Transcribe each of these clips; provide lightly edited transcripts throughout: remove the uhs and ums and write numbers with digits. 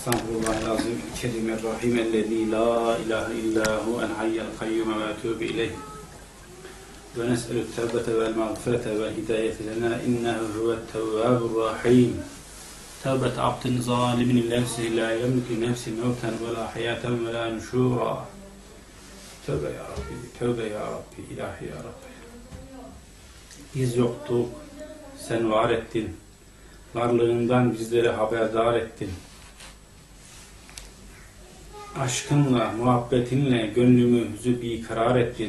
Estağfirullahal-azim, kerim-er-rahim, ellezî lâ ilâhe illâhu, el-hayyel kayyum ve etûbü ileyh. Ve nes'elü tevbete vel mağfirete vel hidayete lenâ, innehu huve't-tevvâbur-rahîm. Tevbete abdin zalimin nefsihi la yemliku nefsi mevten ve la hayaten ve la nuşûrâ. Tövbe ya Rabbi, tövbe ya Rabbi, ilahi ya Rabbi. Biz yoktuk, sen var ettin. Varlığından bizleri haberdar ettin. Aşkınla, muhabbetinle gönlümüzü bikarar ettin.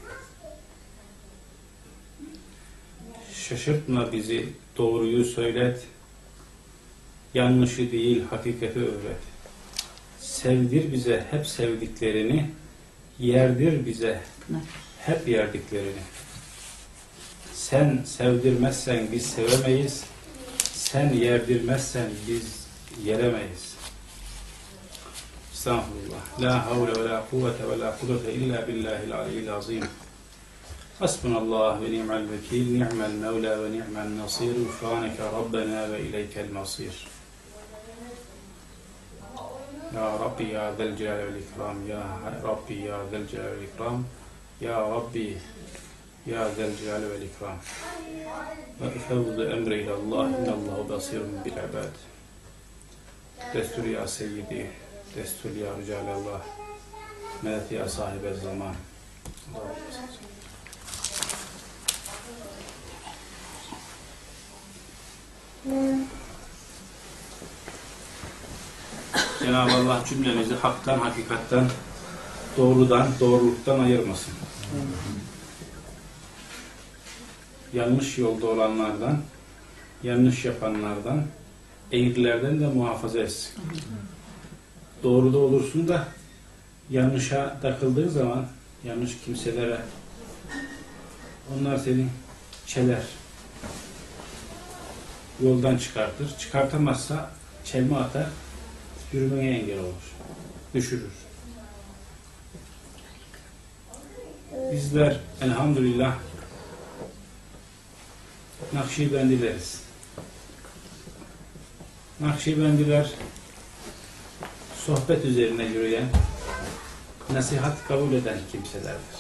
Şaşırtma bizi, doğruyu söylet. Yanlışı değil, hakikati öğret. Sevdir bize hep sevdiklerini, yerdir bize hep yerdiklerini. Sen sevdirmezsen biz sevemeyiz, sen yerdirmezsen biz yeremeyiz. Estağfurullah. La havle ve la kuvvete ve la kudrete illa billahil aliyyil azim. Hasbunallah ve ni'mel vekil, ni'mel mevla ve ni'mel nasir, ufraneke Rabbena ve ileykel masir. Ya Rabbi ya zel celal vel ikram, ya Rabbi ya zel celal vel ikram, ya Rabbi ya zel celal vel ikram. Ve efevzu emre ilallah, innallahu basirun bil ibad. Destur ya seyyidi, destur ya ricalallah, medet ya sahibe zaman. Cenab-ı Allah cümlemizi haktan, hakikatten, doğrudan, doğruluktan ayırmasın. Yanlış yolda olanlardan, yanlış yapanlardan, eğrilerden de muhafaza etsin. Doğruda olursun da yanlışa takıldığı zaman, yanlış kimselere, onlar seni çeler, yoldan çıkartır. Çıkartamazsa çelme atar, yürümeye engel olur, düşürür. Bizler elhamdülillah Nakşibendileriz. Nakşibendiler sohbet üzerine yürüyen, nasihat kabul eden kimselerdir.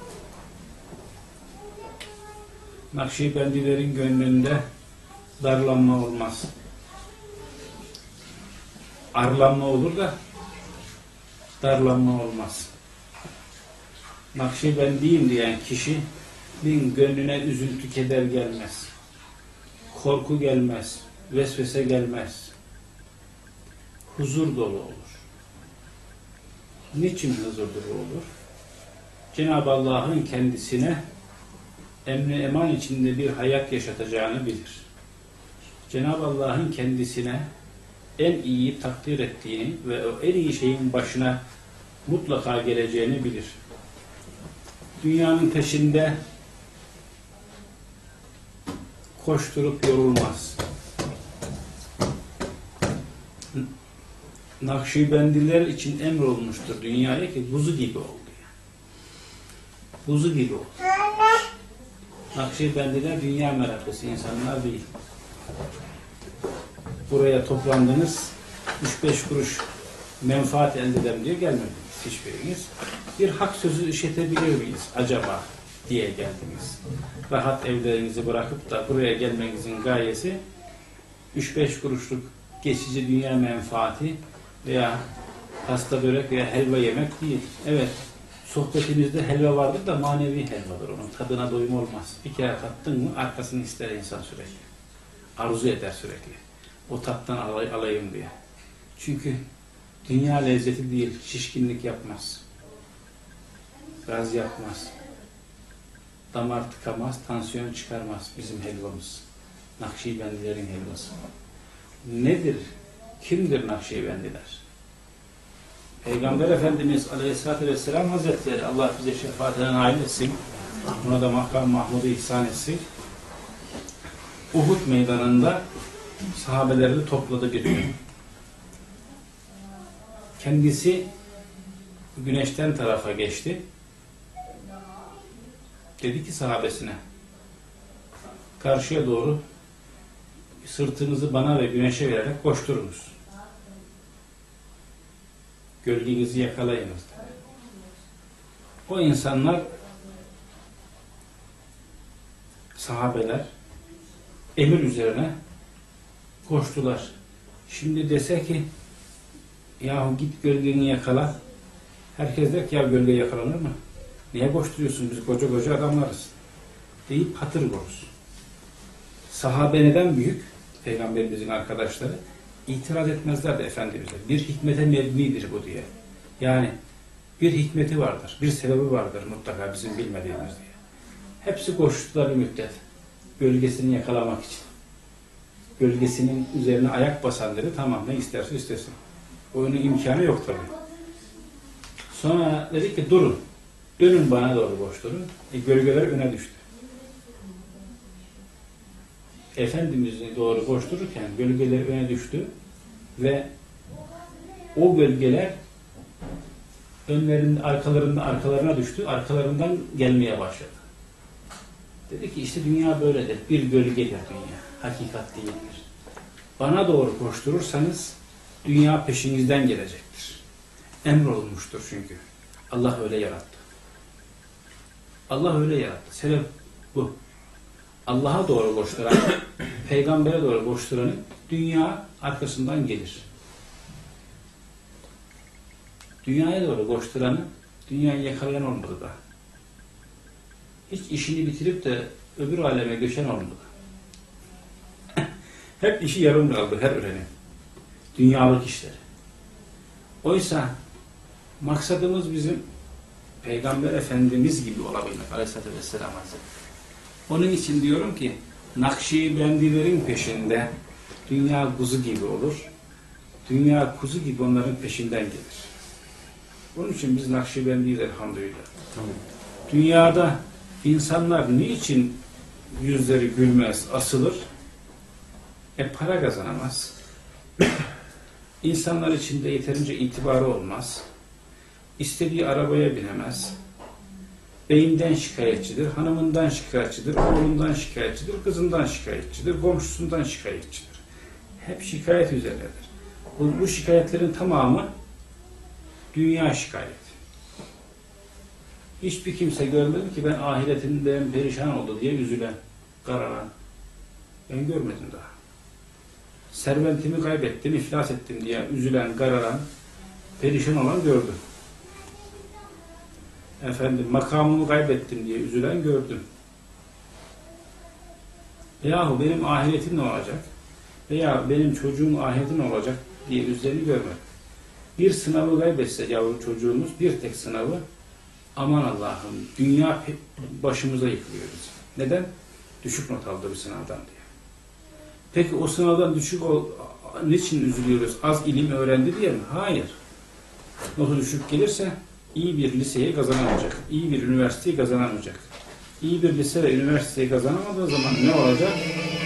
Nakşibendilerin gönlünde darlanma olmaz. Arlanma olur da darlanma olmaz. Nakşibendiyim diyen kişinin gönlüne üzüntü, keder gelmez. Korku gelmez. Vesvese gelmez. Huzur dolu olur. Niçin huzur dolu olur? Cenab-ı Allah'ın kendisine emni eman içinde bir hayat yaşatacağını bilir. Cenab-ı Allah'ın kendisine en iyi takdir ettiğini ve o en iyi şeyin başına mutlaka geleceğini bilir. Dünyanın peşinde koşturup yorulmaz. Nakşibendiler için emrolmuştur dünyaya ki buzu gibi oldu. Buzu gibi oldu. Nakşibendiler dünya meraklısı insanlar değil. Buraya toplandınız, 3-5 kuruş menfaat elde edelim diye gelmediniz hiçbiriniz. Bir hak sözü işitebilir miyiz acaba diye geldiniz. Rahat evlerinizi bırakıp da buraya gelmenizin gayesi 3-5 kuruşluk geçici dünya menfaati veya pasta börek veya helva yemek değil. Evet, sohbetimizde helva vardır da manevi helvadır. Onun tadına doyum olmaz. Bir kere tattın mı arkasını ister insan sürekli. Arzu eder sürekli. O tattan alayım diye. Çünkü dünya lezzeti değil, şişkinlik yapmaz. Gaz yapmaz. Damar tıkamaz, tansiyon çıkarmaz bizim helvamız. Nakşibendilerin helvası. Nedir? Kimdir Nakşibendiler? Peygamber Efendimiz Aleyhisselatü Vesselam Hazretleri, Allah bize şefaatine nail etsin, buna da makam Mahmud'u ihsan etsin. Uhud meydanında sahabelerini topladı bir gün. Kendisi güneşten tarafa geçti. Dedi ki sahabesine, karşıya doğru sırtınızı bana ve güneşe vererek koşturunuz. Gölgenizi yakalayınız dedi. O insanlar, sahabeler emir üzerine koştular. Şimdi dese ki yahu git gölgeni yakala. Herkes der ki ya gölge yakalanır mı? Niye koşturuyorsun? Biz koca koca adamlarız. Deyip hatır koruz. Sahabe neden büyük? Peygamberimizin arkadaşları itiraz etmezlerdi Efendimiz'e. Bir hikmete mebnidir bu diye. Yani bir hikmeti vardır, bir sebebi vardır mutlaka bizim bilmediğimiz diye. Hepsi koştular bir müddet. Gölgesini yakalamak için. Gölgesinin üzerine ayak basan dedi, tamam ne isterse istesin. Onun imkanı yok tabii. Sonra dedi ki durun, dönün bana doğru koşturun. Gölgeler öne düştü. Efendimiz'e doğru koştururken gölgeler öne düştü ve o gölgeler arkalarına düştü, arkalarından gelmeye başladı. Dedi ki işte dünya böyledir, bir gölgedir dünya, hakikat değildir. Bana doğru koşturursanız dünya peşinizden gelecektir. Emrolunmuştur çünkü. Allah öyle yarattı. Allah öyle yarattı. Sebep bu. Allah'a doğru koşturan, peygambere doğru koşturanın dünya arkasından gelir. Dünyaya doğru koşturanı, dünyayı yakalayan olmadı da. Hiç işini bitirip de öbür aleme göçen olmadı. Hep işi yarım kaldı her öğrenin. Dünyalık işleri. Oysa maksadımız bizim Peygamber Efendimiz gibi olabilmek. Aleyhisselatü Vesselam Hazretleri. Onun için diyorum ki Nakşibendilerin peşinde dünya kuzu gibi olur. Dünya kuzu gibi onların peşinden gelir. Onun için biz Nakşibendiyiz elhamdülillah. Tamam. Dünyada insanlar niçin yüzleri gülmez, asılır? Para kazanamaz. İnsanlar içinde yeterince itibarı olmaz. İstediği arabaya binemez. Beyinden şikayetçidir, hanımından şikayetçidir, oğlundan şikayetçidir, kızından şikayetçidir, komşusundan şikayetçidir. Hep şikayet üzerinedir. Bu şikayetlerin tamamı dünya şikayeti. Hiçbir kimse görmedim ki ben ahiretinden perişan oldu diye üzülen, kararan. Ben görmedim daha. Serventimi kaybettim, iflas ettim diye üzülen, kararan, perişan olan gördüm. Makamımı kaybettim diye üzülen gördüm. Yahu benim ahiretim ne olacak? Veya benim çocuğum ahireti ne olacak diye üzüleni görmedim. Bir sınavı kaybetse yavru çocuğumuz, bir tek sınavı, aman Allah'ım dünya başımıza yıkılıyor bizim. Neden? Düşük not aldı bir sınavdan diye. Peki o sınavdan niçin üzülüyoruz? Az ilim öğrendi diye mi? Hayır. Notu düşük gelirse iyi bir liseyi kazanamayacak. İyi bir üniversiteyi kazanamayacak. İyi bir lise ve üniversiteyi kazanamadığı zaman ne olacak?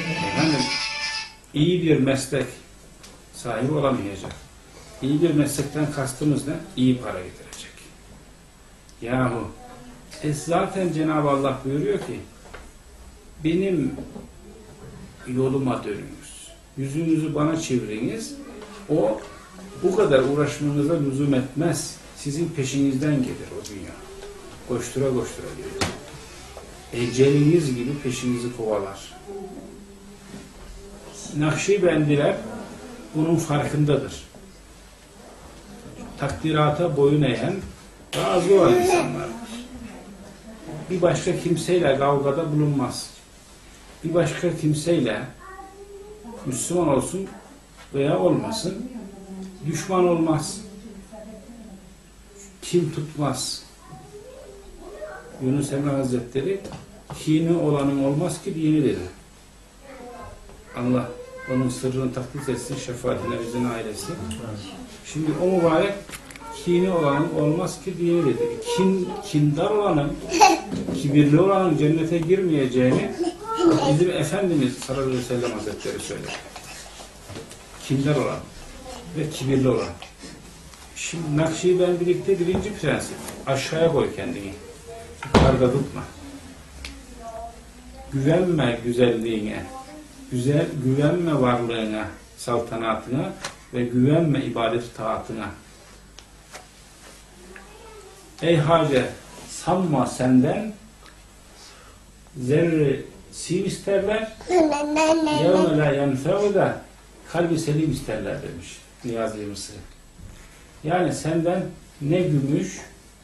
İyi bir meslek sahibi olamayacak. İyi bir meslekten kastımız ne? İyi para getirecek. Yahu zaten Cenab-ı Allah buyuruyor ki benim yoluma dönünüz. Yüzünüzü bana çeviriniz. O bu kadar uğraşmanıza lüzum etmez. Sizin peşinizden gelir o dünya. Koştura koştura gelir. Eceliniz gibi peşinizi kovalar. Nakşibendiler bunun farkındadır. Takdirata boyun eğen, razı olan insanlardır. Bir başka kimseyle kavgada bulunmaz. Bir başka kimseyle Müslüman olsun veya olmasın, düşman olmaz. Kin tutmaz. Yunus Emre Hazretleri kini olanın olmaz ki dini dedi. Allah onun sırrını takdis etsin, şefaatine bizden ailesi. Şimdi o mübarek kini olanın olmaz ki dini dedi. Kindar olanın, kibirli olanın cennete girmeyeceğini bizim Efendimiz sallallahu aleyhi ve sellem Hazretleri söyledi. Kindar olan ve kibirli olan. Şimdi Nakşibendilikte birinci prensip. Aşağıya koy kendini. Yukarıda tutma. Güvenme güzelliğine. Güvenme varlığına, saltanatına ve güvenme ibadet taatına. ey Hacer, sanma senden zerre sim isterler, yevme la yenfe'u da kalbi selim isterler demiş Niyazi Mısri. Yani senden ne gümüş,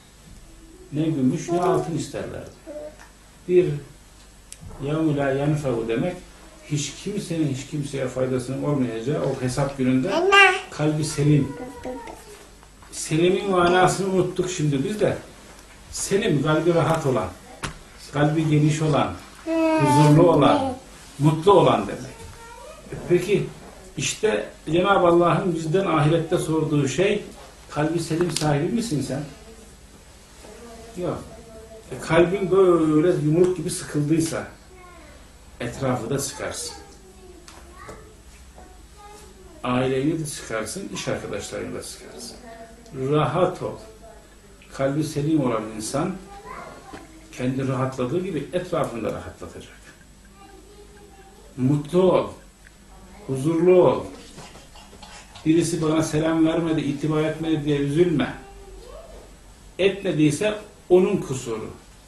ne altın isterler. Bir yevme la yenfe'u demek, hiç kimseye faydasının olmayacağı o hesap gününde kalbi selim. Selim'in manasını unuttuk şimdi biz de. Selim, kalbi rahat olan, kalbi geniş olan, huzurlu olan, mutlu olan demek. Peki işte Cenab-ı Allah'ın bizden ahirette sorduğu şey, kalbi selim sahibi misin sen? Yok. Kalbin böyle yumruk gibi sıkıldıysa etrafı da sıkarsın. Aileyi de sıkarsın, iş arkadaşlarını da sıkarsın. Rahat ol. Kalbi selim olan insan kendi rahatladığı gibi etrafını da rahatlatacak. Mutlu ol. Huzurlu ol. Birisi bana selam vermedi, itibar etmedi diye üzülme. Etmediyse onun kusuru.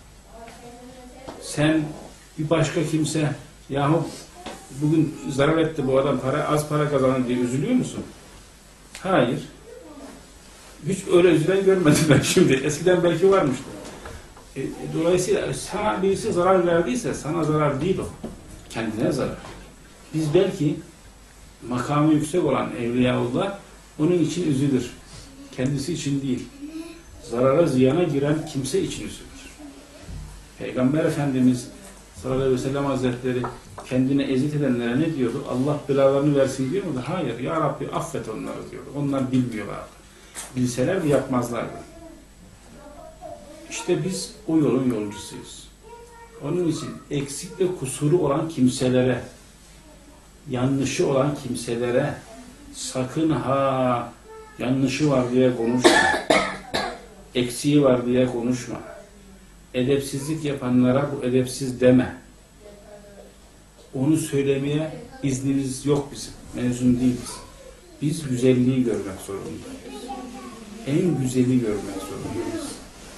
Sen bir başka kimse yahu bugün zarar etti bu adam, az para kazandı diye üzülüyor musun? Hayır. Hiç öyle üzülen görmedim ben şimdi. Eskiden belki varmıştı. Dolayısıyla sana birisi zarar verdiyse sana zarar değil o. Kendine zarar. Biz belki makamı yüksek olan Evliyaullah onun için üzülür. Kendisi için değil. Zarara ziyana giren kimse için üzülür. Peygamber Efendimiz sallallahu aleyhi ve sellem Hazretleri kendine eziyet edenlere ne diyordu? Allah belalarını versin diyor mu? Hayır. Ya Rabbi affet onları diyordu. Onlar bilmiyorlardı. Bilselerdi yapmazlardı. İşte biz o yolun yolcusuyuz. Onun için eksik ve kusuru olan kimselere, yanlışı olan kimselere sakın ha yanlışı var diye konuşma. Eksiği var diye konuşma. Edepsizlik yapanlara bu edepsiz deme. Onu söylemeye iznimiz yok bizim. Mezun değiliz. Biz güzelliği görmek zorundayız. En güzeli görmek zorundayız.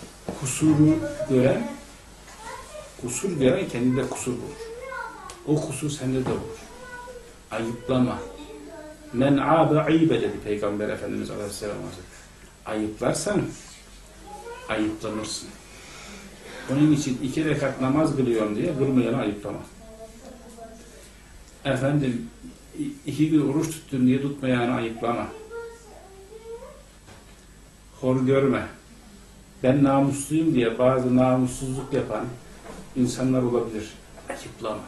Kusur gören kendinde kusur bulur. O kusur sende de olur. Ayıplama. Men âbe ayıbe dedi Peygamber Efendimiz Aleyhisselam Hazretleri. Ayıplarsan ayıplanırsın. Onun için 2 rekat namaz kılıyorum diye kılmayanı ayıplama. Efendim 2 gün oruç tuttum diye tutmayanı ayıplama. Hor görme. Ben namusluyum diye bazı namussuzluk yapan insanlar olabilir. Ayıplama.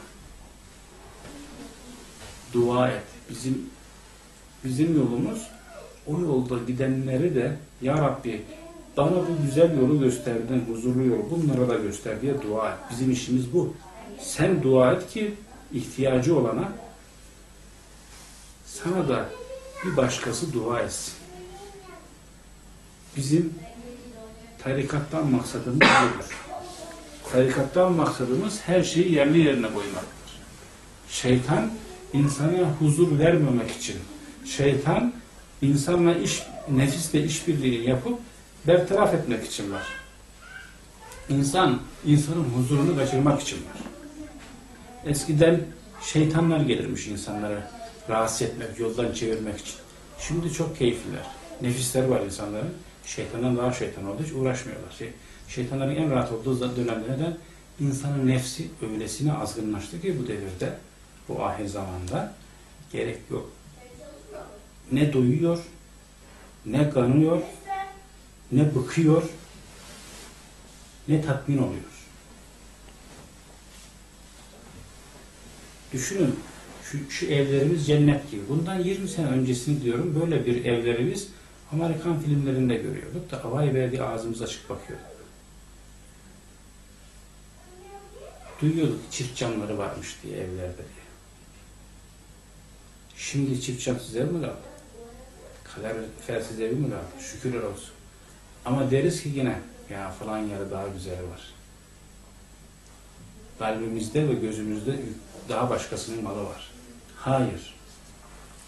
Dua et. Bizim yolumuz o yolda gidenleri de Ya Rabbi bana bu güzel yolu gösterdin, huzurlu yolu bunlara da göster diye dua et. Bizim işimiz bu. Sen dua et ki ihtiyacı olana sana da bir başkası dua etsin. Bizim tarikattan maksadımız budur. Tarikattan maksadımız her şeyi yerli yerine koymaktır. Şeytan insana huzur vermemek için, şeytan insanla nefisle işbirliği yapıp bertaraf etmek için var. İnsanın huzurunu kaçırmak için var. Eskiden şeytanlar gelirmiş insanlara rahatsız etmek, yoldan çevirmek için. Şimdi çok keyifliler. Nefisler var insanların. Şeytandan daha şeytan olduğu için uğraşmıyorlar. Şeytanların en rahat olduğu dönemde neden? İnsanın nefsi öylesine azgınlaştı ki bu devirde, bu ahir zamanda gerek yok. Ne doyuyor, ne kanıyor, ne bıkıyor, ne tatmin oluyor. Düşünün, şu evlerimiz cennet gibi. Bundan 20 sene öncesini diyorum, böyle bir evleri biz Amerikan filmlerinde görüyorduk da havai verdiği ağzımız açık bakıyorduk. Duyuyorduk çift camları varmış diye evlerde diye. Şimdi çift camsız ev mi kaldı? Kalorifersiz evi mi kaldı? Şükürler olsun. Ama deriz ki yine ya falan yerde daha güzel var. Kalbimizde ve gözümüzde daha başkasının malı var. Hayır.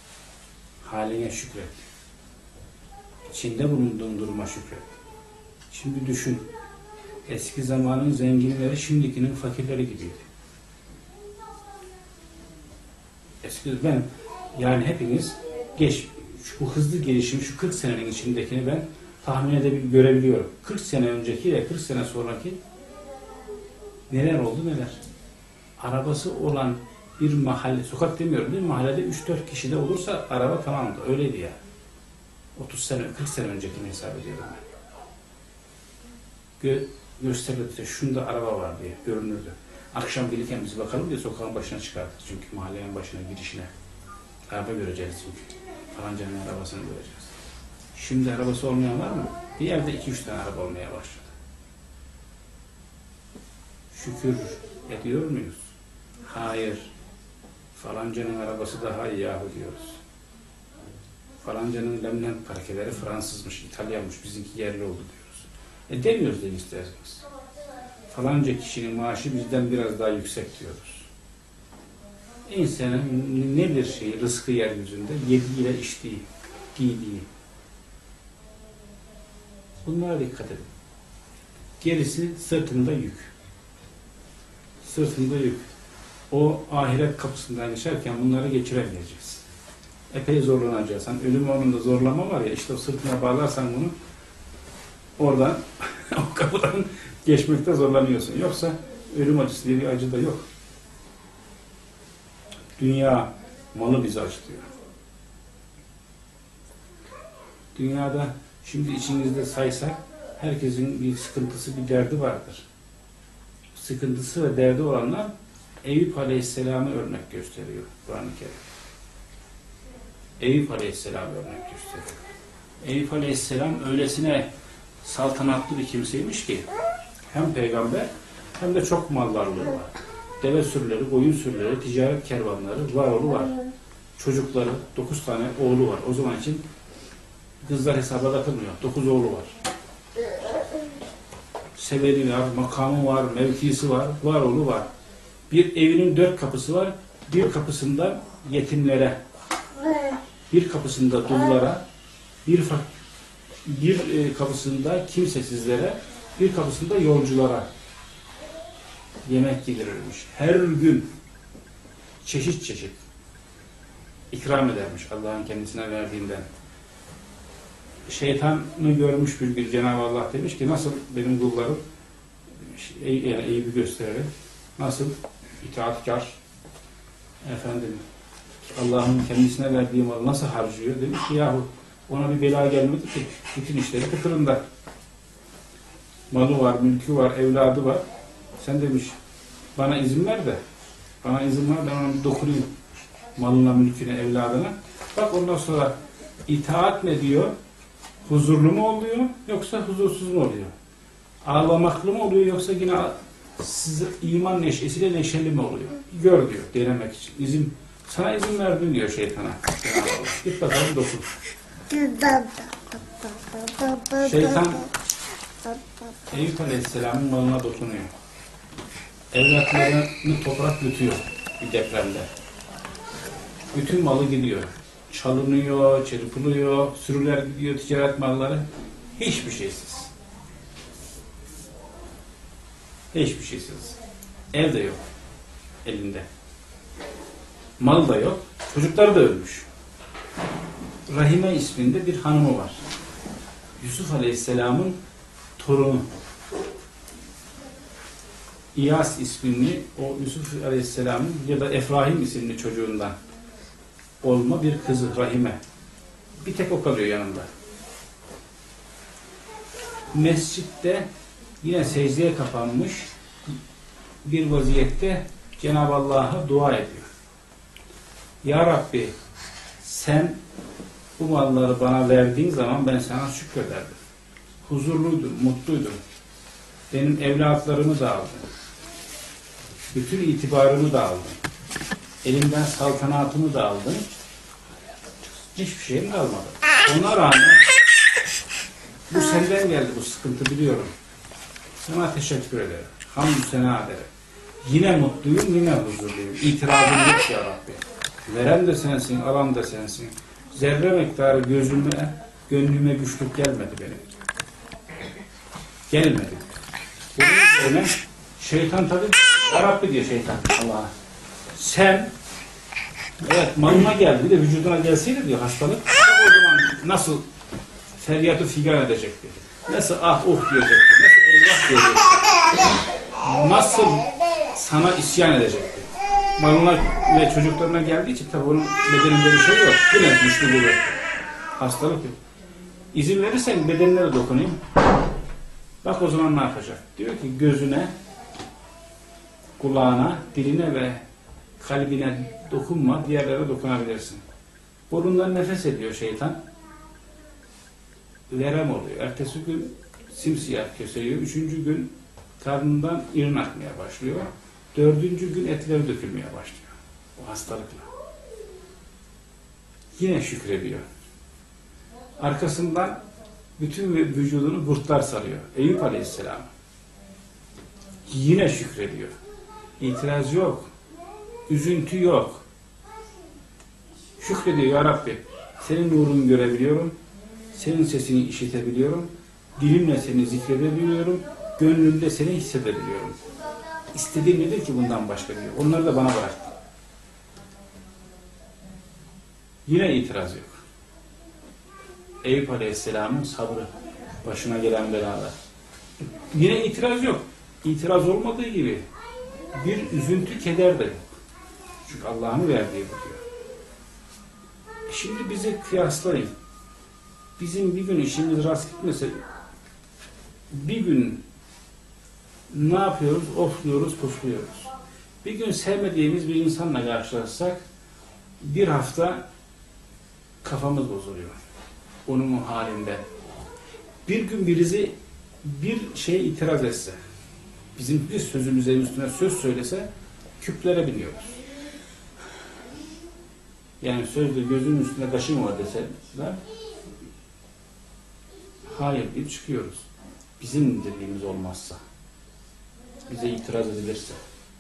Haline şükret. İçinde bulunduğun duruma şükret. Şimdi düşün. Eski zamanın zenginleri şimdikinin fakirleri gibiydi. Yani hepiniz bu hızlı gelişim, şu 40 senenin içindekini ben tahmin görebiliyorum. 40 sene önceki ve 40 sene sonraki neler oldu neler. Arabası olan bir mahalle, sokak demiyorum, bir mahallede 3-4 kişi de olursa araba tamamdı. Öyleydi ya. 30 sene, 40 sene öncekini hesap ediyorum ben. Gösterirdi, şunda araba var diye görünürdü. Akşam gelirken biz bakalım diye sokağın başına çıkardık. Çünkü mahallenin başına girişine. Araba göreceğiz çünkü. Falancanın arabasını göreceğiz. Şimdi arabası olmayan var mı? Bir yerde 2-3 tane araba olmaya başladı. Şükür ediyor muyuz? Hayır. Falancanın arabası daha iyi yahu diyoruz. Falancanın lemnen parkeleri Fransızmış, İtalyanmış, bizimki yerli oldu diyoruz. Demiyoruz da isterseniz. Falanca kişinin maaşı bizden biraz daha yüksek diyoruz. İnsanın ne bir şey, rızkı yeryüzünde, yediğiyle içtiği, giydiği. Bunlara dikkat edin. Gerisi sırtında yük. Sırtında yük. O ahiret kapısından geçerken bunları geçiremeyeceğiz. Epey zorlanacağız. Hani ölüm onunda zorlama var ya, işte o sırtına bağlarsan bunu, oradan o kapıdan geçmekte zorlanıyorsun. Yoksa ölüm acısı diye bir acı da yok. Dünya malı bizi acıtıyor. Dünyada şimdi içinizde saysak herkesin bir sıkıntısı, bir derdi vardır. Sıkıntısı ve derdi olanlar Eyüp Aleyhisselam'ı örnek gösteriyor Kur'an-ı Kerim. Eyüp Aleyhisselam'ı örnek gösteriyor. Eyüp Aleyhisselam öylesine saltanatlı bir kimseymiş ki hem peygamber hem de çok mal varlığı var. Deve sürüleri, koyun sürüleri, ticaret kervanları, var oğlu var. Çocukları, 9 tane oğlu var. O zaman için kızlar hesaba katılmıyor. 9 oğlu var. Severi var, makamı var, mevkisi var, var oğlu var. Bir evinin 4 kapısı var. Bir kapısında yetimlere, bir kapısında dullara, bir kapısında kimsesizlere, bir kapısında yolculara yemek yedirilmiş. Her gün çeşit çeşit ikram edermiş Allah'ın kendisine verdiğinden. Şeytanı görmüş bir gün Cenab-ı Allah demiş ki nasıl benim kullarım, yani Eyüp'ü göstererek, nasıl itaatkar, efendim Allah'ın kendisine verdiği malı nasıl harcıyor, demiş ki yahu ona bir bela gelmedi ki, bütün işleri tıkırında. Malı var, mülkü var, evladı var. Sen demiş bana izin ver de, bana izin ver ben ona bir dokunayım malına, mülküne, evladına. Bak ondan sonra itaat mı diyor, huzurlu mu oluyor yoksa huzursuz mu oluyor? Ağlamaklı mı oluyor yoksa yine iman neşesiyle neşeli mi oluyor? Gör diyor, denemek için. Sana izin verdim diyor şeytana. Git bakalım dokun. Şeytan Eyüp Aleyhisselam'ın malına dokunuyor. Evlatlarını toprak yutuyor bir depremde. Bütün malı gidiyor. Çalınıyor, çırpılıyor, sürüler gidiyor, ticaret malları. Hiçbir şeysiz. Hiçbir şeysiz. Ev de yok elinde. Mal da yok. Çocukları da ölmüş. Rahime isminde bir hanımı var. Yusuf Aleyhisselam'ın torunu. İyas ismini o Yusuf Aleyhisselam'ın ya da Efrahim isimli çocuğundan olma bir kızı Rahime. Bir tek o kalıyor yanında. Mescitte yine secdeye kapanmış bir vaziyette Cenab-ı Allah'a dua ediyor. Ya Rabbi sen bu malları bana verdiğin zaman ben sana şükrederdim. Huzurluydum, mutluydum. Benim evlatlarımı da aldın. Bütün itibarımı da aldın. Elimden saltanatımı da aldın. Hiçbir şeyim kalmadı. Ona rağmen bu senden geldi bu sıkıntı biliyorum. Sana teşekkür ederim. Hamdü sena ederim. Yine mutluyum, yine huzurluyum. İtirazım yok ya Rabbi. Veren de sensin, alan da sensin. Zerre miktarı gözüme, gönlüme güçlük gelmedi benim. Gelmedi. Bunun üzerine şeytan tabi Ya Rabbi diyor şeytan Allah'a. Sen evet malına geldi de vücuduna gelseydi diyor hastalık. O zaman nasıl feryatı figan edecekti. Nasıl ah oh diyecekti. Nasıl eyvah diyecekti. Nasıl sana isyan edecekti. Malına ve çocuklarına geldiği için tabi onun bedeninde bir şey yok. Yine güçlü bulur. Hastalık yok. İzin verirsen bedenlere dokunayım. Bak o zaman ne yapacak? Diyor ki gözüne, kulağına, diline ve kalbine dokunma, diğerlere dokunabilirsin. Burundan nefes ediyor şeytan. Verem oluyor. Ertesi gün simsiyah köseliyor. Üçüncü gün karnından irin akmaya başlıyor. Dördüncü gün etleri dökülmeye başlıyor. O hastalıkla. Yine şükrediyor. Arkasından bütün vücudunu kurtlar sarıyor. Eyüp Aleyhisselam. Yine şükrediyor. İtiraz yok. Üzüntü yok. Şükrediyor ya Rabbi. Senin nurunu görebiliyorum. Senin sesini işitebiliyorum. Dilimle seni zikredebiliyorum. Gönlümde seni hissedebiliyorum. İstediğin nedir ki bundan başka diyor. Onları da bana bıraktı. Yine itiraz yok. Eyüp Aleyhisselam'ın sabrı. Başına gelen belalar. Yine itiraz yok. İtiraz olmadığı gibi bir üzüntü, keder de yok. Çünkü Allah'ın verdiği bu diyor. Şimdi bizi kıyaslayın. Bizim bir gün işimiz rast gitmese bir gün ne yapıyoruz? Ofluyoruz, pufluyoruz. Bir gün sevmediğimiz bir insanla karşılaşsak bir hafta kafamız bozuluyor. Onun halinde. Bir gün birisi bir şeye itiraz etse, bizim bir sözümüze üstüne söz söylese küplere biniyoruz. Yani sözde gözünün üstüne kaşın var deseler hayır deyip çıkıyoruz. Bizim dediğimiz olmazsa, bize itiraz edilirse.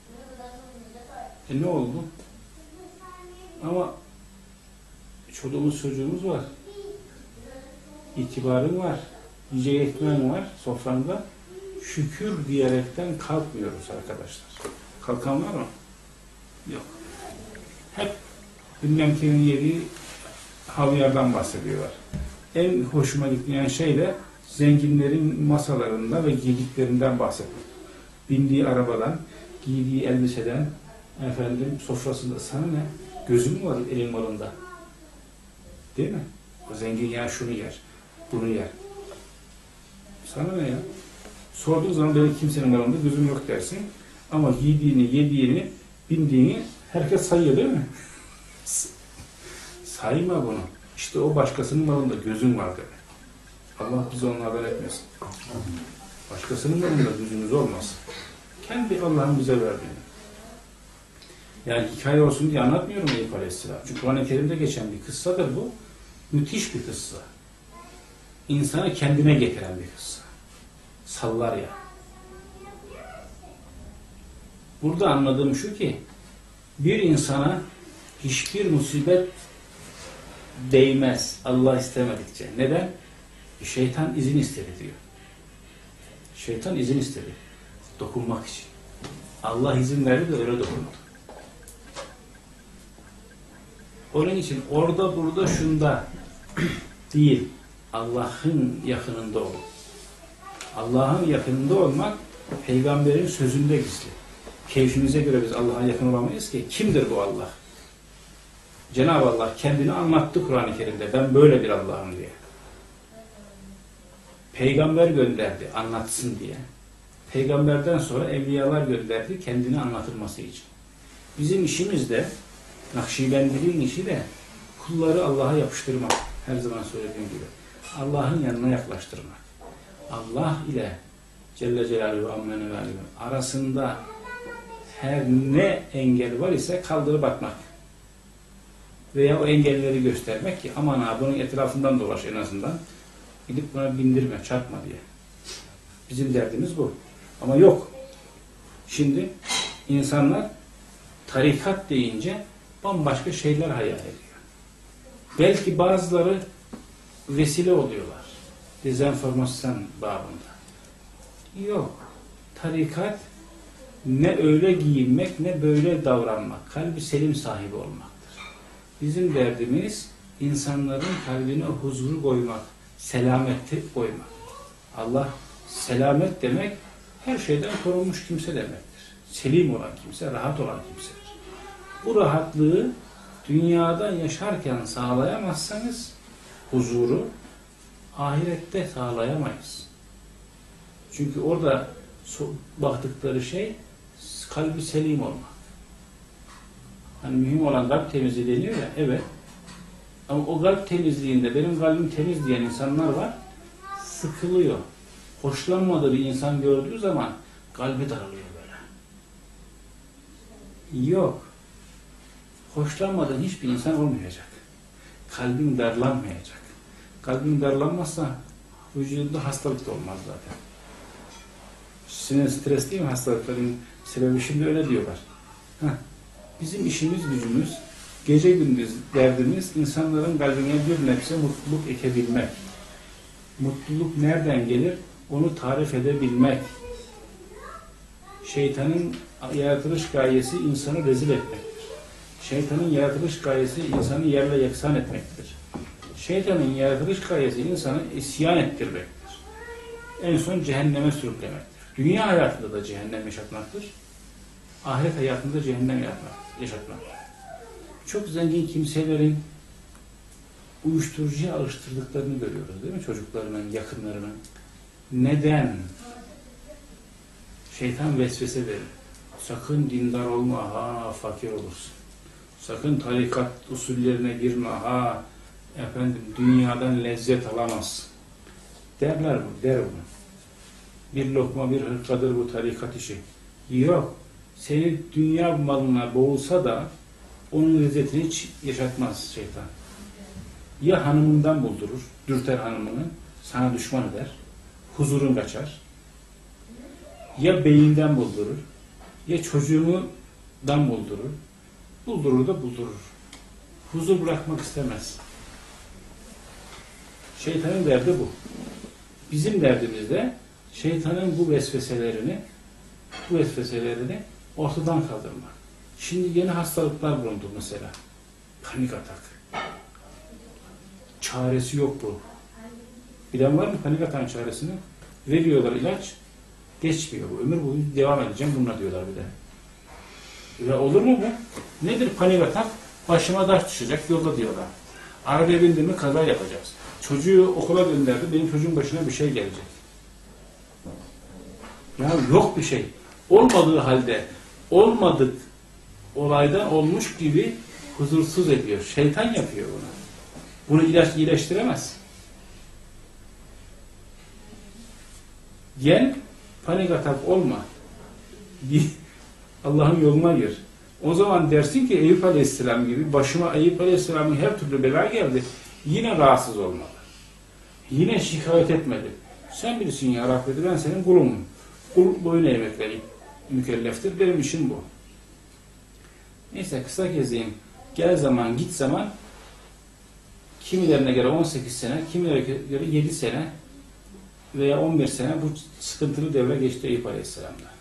Ne oldu? Ama çoluğumuz çocuğumuz var. İtibarın var. Yiyecek ekmeğin var sofranda. Şükür diyerekten kalkmıyoruz arkadaşlar. Kalkan var mı? Yok. Hep bilmem kimin yediği havyardan bahsediyorlar. En hoşuma gitmeyen şey de zenginlerin masalarında ve giydiklerinden bahsediyor. Bindiği arabadan, giydiği elbiseden, efendim sofrasında sana ne? Gözüm var elin malında. Değil mi? O zengin yer şunu yer, bunu yer. Sana ne ya? Sorduğun zaman benim kimsenin malında gözüm yok dersin. Ama giydiğini, yediğini, bindiğini herkes sayıyor değil mi? Sayma bunu. İşte o başkasının malında gözün var demek. Allah bizi onlardan etmesin. Başkasının malında gözümüz olmasın. Kendi Allah'ın bize verdiğini. Yani hikaye olsun diye anlatmıyorum Eyüp Aleyhisselam. Çünkü Kur'an-ı Kerim'de geçen bir kıssadır bu. Müthiş bir kıssa. İnsanı kendine getiren bir kıssa. Sallar ya. Burada anladığım şu ki bir insana hiçbir musibet değmez Allah istemedikçe. Neden? Şeytan izin istedi diyor. Şeytan izin istedi. Dokunmak için. Allah izin verdi de öyle dokundu. Onun için orada burada şunda değil. Allah'ın yakınında ol. Allah'ın yakınında olmak peygamberin sözünde gizli. Keyfimize göre biz Allah'a yakın olamayız ki. Kimdir bu Allah? Cenab-ı Allah kendini anlattı Kur'an-ı Kerim'de. Ben böyle bir Allah'ım diye. Peygamber gönderdi anlatsın diye. Peygamberden sonra evliyalar gönderdi kendini anlatılması için. Bizim işimiz de Nakşibendiliğin işi de kulları Allah'a yapıştırmak. Her zaman söylediğim gibi. Allah'ın yanına yaklaştırmak. Allah ile Celle Celaluhu ve Ammenü ve Aleyhi arasında her ne engel var ise kaldırıp atmak. Veya o engelleri göstermek ki aman ha bunun etrafından dolaş en azından. Gidip buna bindirme, çarpma diye. Bizim derdimiz bu. Ama yok. Şimdi insanlar tarikat deyince bambaşka şeyler hayal ediyor. Belki bazıları vesile oluyorlar. Dezenformasyon babında. Yok. Tarikat ne öyle giyinmek ne böyle davranmak. Kalbi selim sahibi olmaktır. Bizim derdimiz insanların kalbine huzuru koymak, selameti koymak. Allah selamet demek her şeyden korunmuş kimse demektir. Selim olan kimse, rahat olan kimsedir. Bu rahatlığı dünyada yaşarken sağlayamazsanız huzuru ahirette sağlayamayız. Çünkü orada baktıkları şey kalbi selim olmak. Hani mühim olan kalp temizliği deniyor ya, evet. Ama o kalp temizliğinde benim kalbim temiz diyen insanlar var, sıkılıyor. Hoşlanmadığı bir insan gördüğü zaman kalbi daralıyor böyle. Yok. Hoşlanmadığın hiçbir insan olmayacak. Kalbin darlanmayacak. Kalbin darlanmazsa vücudunda hastalık da olmaz zaten. Sinir stres değil mi hastalıkların sebebi? Şimdi öyle diyorlar. Bizim işimiz gücümüz, gece gündüz derdimiz insanların kalbine bir nebze mutluluk ekebilmek. Mutluluk nereden gelir? Onu tarif edebilmek. Şeytanın yaratılış gayesi insanı rezil etmektir. Şeytanın yaratılış gayesi insanı yerle yeksan etmektir. Şeytanın yaratılış gayesi insanı isyan ettirmektir. En son cehenneme sürüklemektir. Dünya hayatında da cehennem yaşatmaktır. Ahiret hayatında cehennem yaşatmaktır. Çok zengin kimselerin uyuşturucuya alıştırdıklarını görüyoruz değil mi? Çocuklarının, yakınlarının. Neden? Şeytan vesvese verir. Sakın dindar olma, ha fakir olursun. Sakın tarikat usullerine girme, ha efendim dünyadan lezzet alamazsın. Der bunu. Bir lokma bir hırkadır bu tarikat işi. Yok. Seni dünya malına boğulsa da onun lezzetini hiç yaşatmaz şeytan. Ya hanımından buldurur, dürter hanımını, sana düşman eder, huzurun kaçar. Ya beyinden buldurur, ya çocuğundan buldurur. Buldurur da buldurur. Huzur bırakmak istemez. Şeytanın derdi bu. Bizim derdimiz de şeytanın bu vesveselerini ortadan kaldırmak. Şimdi yeni hastalıklar bulundu mesela. Panik atak. Çaresi yok bu. Bilen var mı panik atağın çaresini? Veriyorlar ilaç, geçmiyor bu. Ömür boyu devam edeceğim bununla diyorlar bir de. Ve olur mu bu? Nedir panik atak? Başıma taş düşecek yolda diyorlar. Arabaya bindim mi kaza yapacağız. Çocuğu okula gönderdi, benim çocuğun başına bir şey gelecek. Ya yok bir şey. Olmadığı halde, olmadık olaydan olmuş gibi huzursuz ediyor. Şeytan yapıyor bunu. Bunu ilaç iyileştiremez. Gel, panik atak olma. Allah'ın yoluna gir. O zaman dersin ki Eyüp Aleyhisselam gibi başıma Eyüp Aleyhisselam'ın her türlü bela geldi. Yine rahatsız olmadı. Yine şikayet etmedi. Sen bilirsin ya Rabbi, ben senin kulumum. Kul boyun eğmekle mükelleftir. Benim işim bu. Neyse kısa keseyim. Gel zaman git zaman kimilerine göre 18 sene, kimilerine göre 7 sene veya 11 sene bu sıkıntılı devre geçti Eyüp Aleyhisselam'da.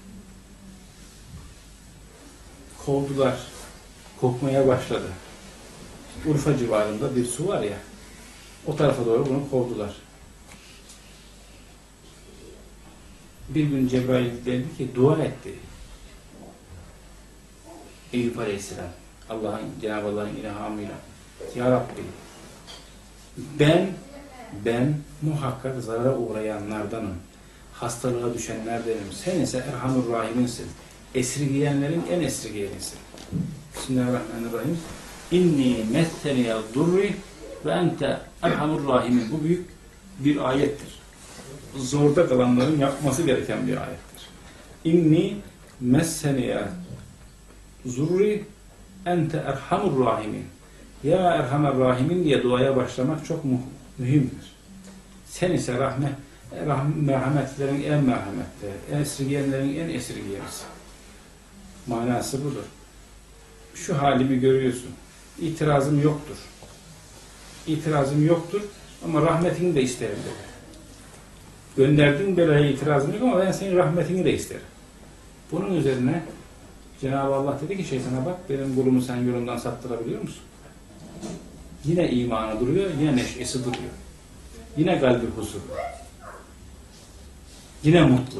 Kovdular. Kokmaya başladı. Urfa civarında bir su var ya, o tarafa doğru bunu kovdular. Bir gün Cebrail dedi ki, dua etti. Eyüp Aleyhisselam, Cenab-ı Allah'ın ilhamıyla. Ya Rabbi, ben muhakkak zarara uğrayanlardanım. Hastalığa düşenlerdenim. Sen ise Erhamur Rahim'insin. Esirgiyenlerin en esirgiyenisin. Bismillahirrahmanirrahim. İnni messeniyel durri ve ente Erhamur Rahim'in. Bu büyük bir ayettir. Zorda kalanların yapması gereken bir ayettir. İnni messeniyel zurri ente Erhamur Rahimin. Ya Erhamer Rahimin diye duaya başlamak çok mühimdir. Sen ise merhametlerin en merhametli, esirgeyenlerin en esirgeyenisin. Manası budur. Şu halimi görüyorsun. İtirazım yoktur. İtirazım yoktur ama rahmetini de isterim dedi. Gönderdiğin belaya itirazım yok ama ben senin rahmetini de isterim. Bunun üzerine Cenab-ı Allah dedi ki şeytana bak benim kulumu sen yolundan saptırabiliyor musun? Yine imanı duruyor, yine neşesi duruyor. Yine kalbi huzur. Yine mutlu.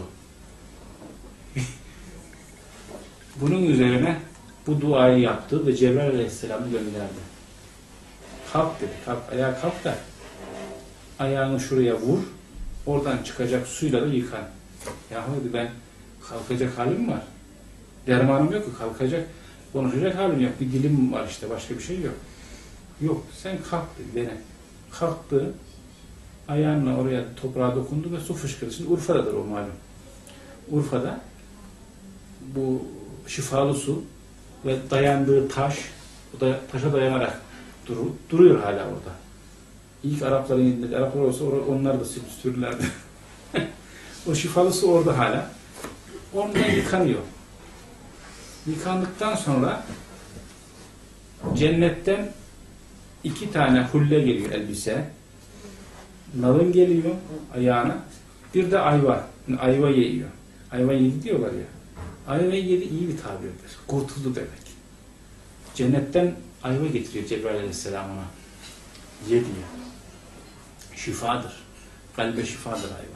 Bunun üzerine bu duayı yaptı ve Cebrail Aleyhisselam'ı gönderdi. Kalk dedi, kalk, ayağa kalk da ayağını şuraya vur, oradan çıkacak suyla da yıkan. Yahu dedi ben kalkacak halim var. Dermanım yok ki kalkacak, konuşacak halim yok. Bir dilim var işte, başka bir şey yok. Yok, sen kalk dedi, dene. Kalktı, ayağınla oraya toprağa dokundu ve su fışkırdı. Şimdi Urfa'dadır o malum. Urfa'da bu şifalı su ve dayandığı taş, o da taşa dayanarak duruyor hala orada. İlk Arapların yerinde, Araplar olsa onlar da sürürlerdi. O şifalı su orada hala. Ondan yıkanıyor. Yıkandıktan sonra cennetten 2 tane hulle geliyor elbise. Nalın geliyor ayağına. Bir de ayva. Yani ayva yiyor. Ayva yedi diyorlar ya. Ayva yedi iyi bir tabirdir. Kurtuldu demek. Cennetten ayva getiriyor Cebrail Aleyhisselam ona. Ye diyor. Şifadır. Kalbe şifadır ayva.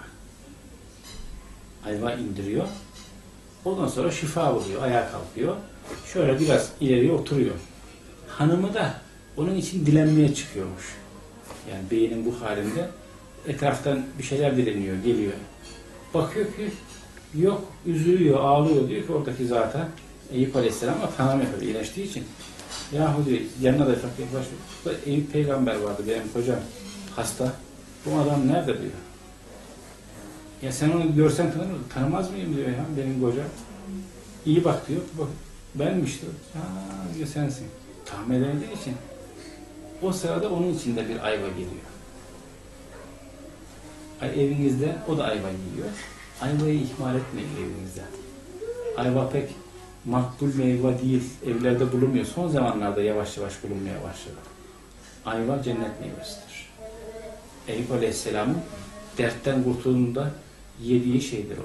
Ayva indiriyor. Ondan sonra şifa buluyor. Ayağa kalkıyor. Şöyle biraz ileriye oturuyor. Hanımı da onun için dilenmeye çıkıyormuş. Yani beynin bu halinde etraftan bir şeyler dileniyor, geliyor. Bakıyor ki yok, üzülüyor, ağlıyor. Diyor ki oradaki zata Eyüp Aleyhisselam'a tanımıyor iyileştiği için. Yahu diyor, yanına da yaklaşıyor. Eyüp peygamber vardı, benim kocam hasta. Bu adam nerede diyor. Ya sen onu görsen tanımaz mıyım diyor ya benim kocam. İyi bak diyor. Bak, benmiş diyor. Ha diyor sensin. Tahmin edildiği için. O sırada onun içinde bir ayva geliyor. Evinizde o da ayva yiyor. Ayvayı ihmal etmeyin evinizde. Ayva pek makbul meyve değil. Evlerde bulunmuyor. Son zamanlarda yavaş yavaş bulunmaya başladı. Ayva cennet meyvesidir. Eyüp Aleyhisselam'ın dertten kurtulduğunda yediği şeydir o.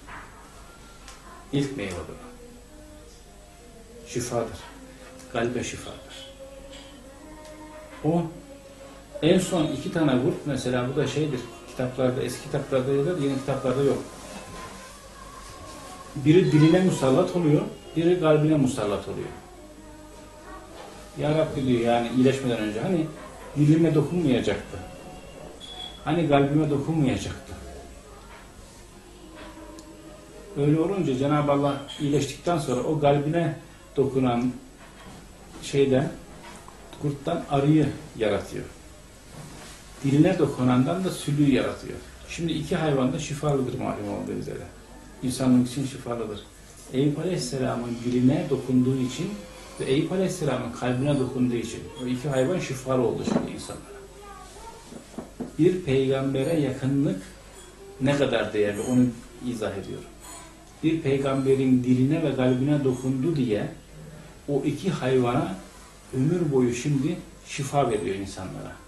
İlk meyvedir o. Şifadır. Kalbe şifadır. O en son 2 tane kurt mesela bu da şeydir. Kitaplarda, eski kitaplarda yazar, yeni kitaplarda yok. Biri diline musallat oluyor, biri kalbine musallat oluyor. Ya Rabbi diyor yani iyileşmeden önce hani dilime dokunmayacaktı. Hani kalbime dokunmayacaktı. Öyle olunca Cenab-ı Allah iyileştikten sonra o kalbine dokunan şeyden, kurttan arıyı yaratıyor. Diline dokunandan da sülüğü yaratıyor. Şimdi 2 hayvan da şifalıdır malum olduğu üzere. İnsanlık için şifalıdır. Eyüp Aleyhisselam'ın diline dokunduğu için ve Eyüp Aleyhisselam'ın kalbine dokunduğu için o 2 hayvan şifalı oldu şimdi insanlara. Bir peygambere yakınlık ne kadar değerli onu izah ediyorum. Bir peygamberin diline ve kalbine dokundu diye o 2 hayvana ömür boyu şimdi şifa veriyor insanlara.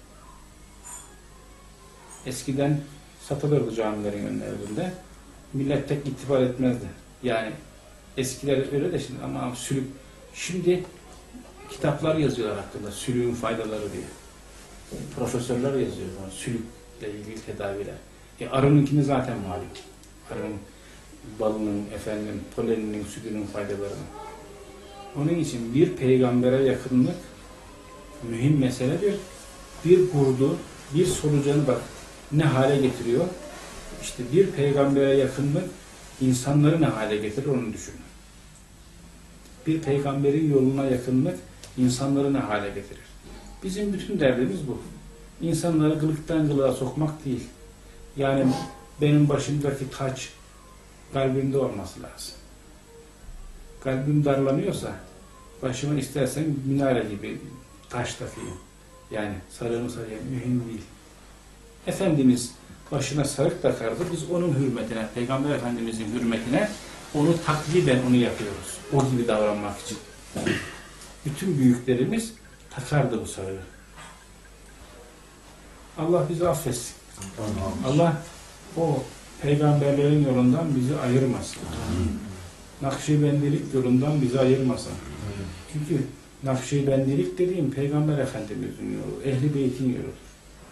Eskiden satılırdı camilerin önlerinde. Millet pek itibar etmezdi. Yani eskiler öyle de şimdi ama sülük. Şimdi kitaplar yazıyorlar hakkında sülüğün faydaları diye. Profesörler yazıyor sülükle ilgili tedaviler. Arınınkini zaten malum. Arının balının, poleninin, sütünün faydalarını. Onun için bir peygambere yakınlık mühim meseledir. Bir kurdu, bir solucanı bak ne hale getiriyor? İşte bir peygambere yakınlık insanları ne hale getirir onu düşünün. Bir peygamberin yoluna yakınlık insanları ne hale getirir? Bizim bütün derdimiz bu. İnsanları kılıktan kılığa sokmak değil. Yani benim başımdaki taç kalbimde olması lazım. Kalbim darlanıyorsa başıma istersen minare gibi taş takayım. Yani sarığımı sarayım mühim değil. Efendimiz başına sarık takardı. Biz onun hürmetine, Peygamber Efendimizin hürmetine onu takliden onu yapıyoruz. O gibi davranmak için. Bütün büyüklerimiz takardı bu sarığı. Allah bizi affetsin. Allah o peygamberlerin yolundan bizi ayırmasın. Nakşibendilik yolundan bizi ayırmasın. Çünkü Nakşibendilik dediğim Peygamber Efendimiz'in yolu, Ehl-i Beyt'in yoludur.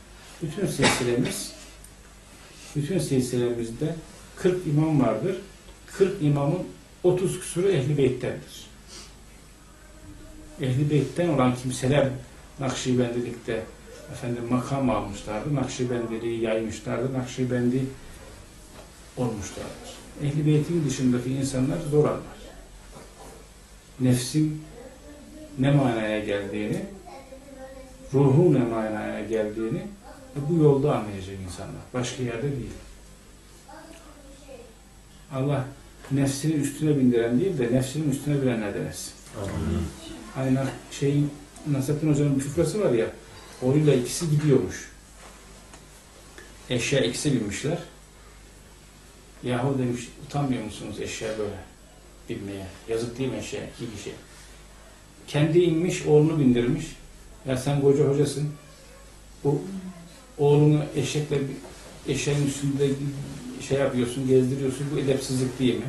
Bütün silsilemizde 40 imam vardır. 40 imamın 30 küsuru Ehl-i Beyt'tendir. Ehl-i Beyt'ten olan kimseler Nakşibendilikte makam almışlardı. Nakşibendiliği yaymışlardı. Nakşibendi olmuşlardır. Ehl-i Beyt'in dışındaki insanlar zor anlar. Nefsin ne manaya geldiğini, ruhun ne manaya geldiğini bu yolda anlayacak insanlar. Başka yerde değil. Allah nefsini üstüne bindiren değil de nefsinin üstüne bilenler demesin. Hani Nasrettin Hoca'nın bir fıkrası var ya, oğluyla ikisi gidiyormuş. Eşeğe ikisi binmişler. Yahu demiş, utanmıyor musunuz eşeğe böyle binmeye? Yazık değil mi eşeğe? İyi bir şey. Kendi inmiş, oğlunu bindirmiş. Ya sen koca hocasın. Bu oğlunu eşeğin üstünde yapıyorsun, gezdiriyorsun. Bu edepsizlik değil mi?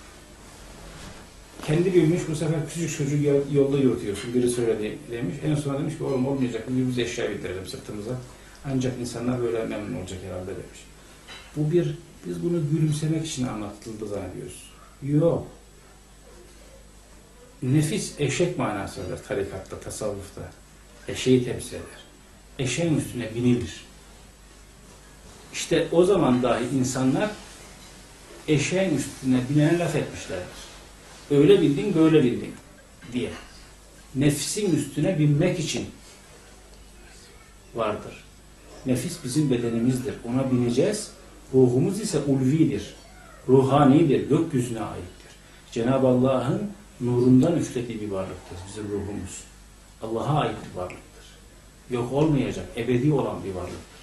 Kendi binmiş, bu sefer küçük çocuğu yolda yürütüyorsun. Biri söyledi demiş. En son demiş ki oğlum olmayacak. Biz eşeğe bindirelim sırtımıza. Ancak insanlar böyle memnun olacak herhalde demiş. Biz bunu gülümsemek için anlatıldı zannediyoruz. Yok. Nefis eşek manası verir tarikatta, tasavvufta. Eşeği temsil eder. Eşeğin üstüne binilir. İşte o zaman dahi insanlar eşeğin üstüne binene laf etmişlerdir. Öyle bildin, böyle bildin diye. Nefsin üstüne binmek için vardır. Nefis bizim bedenimizdir. Ona bineceğiz. Ruhumuz ise ulvidir. Ruhanidir. Gökyüzüne aittir. Cenab-ı Allah'ın nurundan üflediği bir varlıktır bizim ruhumuz. Allah'a ait bir varlıktır. Yok olmayacak, ebedi olan bir varlıktır.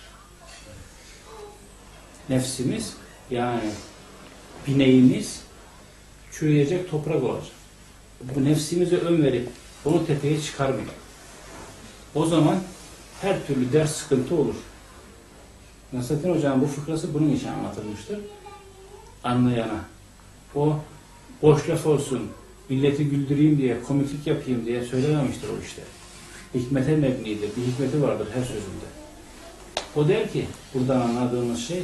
Nefsimiz, yani bineğimiz çürüyecek, toprak olacak. Bu nefsimize ön verip onu tepeye çıkarmayın. O zaman her türlü ders, sıkıntı olur. Nasrettin Hoca'nın bu fıkrası bunun için anlatılmıştır. Anlayana. O boş laf olsun, milleti güldüreyim diye, komiklik yapayım diye söylememiştir o işte. Hikmete mebnidir. Bir hikmeti vardır her sözünde. O der ki, buradan anladığımız şey,